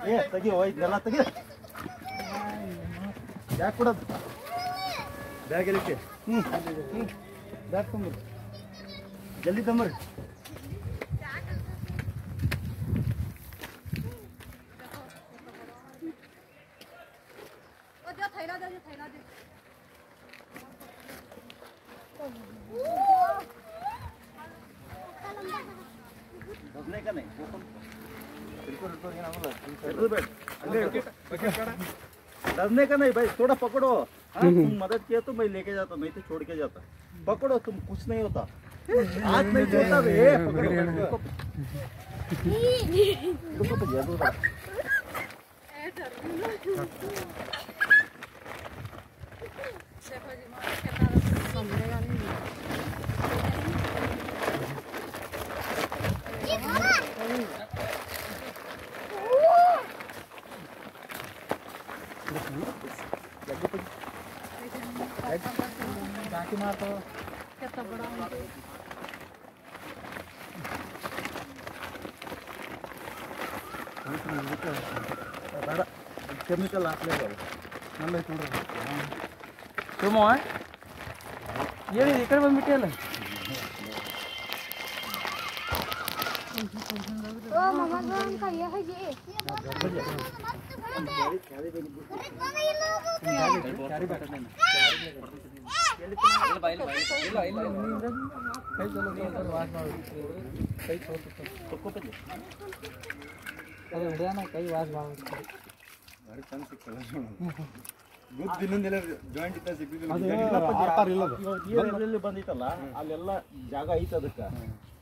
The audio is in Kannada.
ತೆಗಿ ಹೋಯ್ತಲ್ಲ ತೆಗಿ ಯಾಕೆ ಕೊಡೋದು ಬ್ಯಾಗ್ ಇಲ್ಲಿಕ್ಕೆ ಬ್ಯಾಗ್ ತೊಂಬರ್ರಿ ಜಲ್ದಿ ತೊಂಬರ್ರಿ डरने का नहीं डरने का नहीं भाई थोड़ा पकड़ो तुम मदद किया तो मैं लेके जाता मैं तो छोड़ के जाता पकड़ो तुम कुछ नहीं होता आज नहीं छोड़ता बे पकड़ो बाकी मार तो कितना बड़ा बड़ा केमिकल आपले नल्ले చూడండి तुमो ಏನು ಈ ಕಡೆ ಬಂದ್ಬಿಟ್ಟಿಯಲ್ಲ ओ मम्मा कौन का ये है ये कई वास ಬಂದಿತ್ತಲ್ಲ ಅಲ್ಲೆಲ್ಲ ಜಾಗ ಐತೆ ಅದಕ್ಕೆ